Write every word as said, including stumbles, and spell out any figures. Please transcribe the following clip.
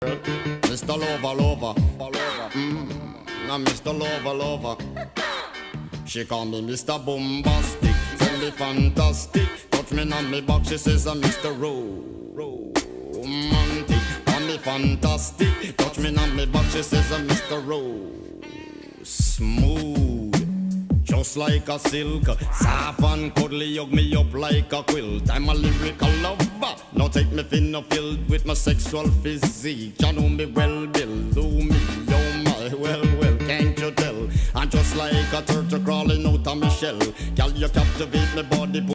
Mister Lover, Lover, mm, now Mister Lover, Lover. She call me Mister Bombastic, tell me fantastic. Touch me on me back, she says I'm Mister Romantic. Call me fantastic, touch me on me back, she says I'm Mister Rose. Smooth, just like a silk, soft and cuddly, hug me up like a quilt. I'm a lyrical lover, now take me thin or filled with my sexual physique. You know me well, Bill, do me, oh my, well, well, can't you tell? I'm just like a turtle crawling out of my shell. Girl, you captivate my body.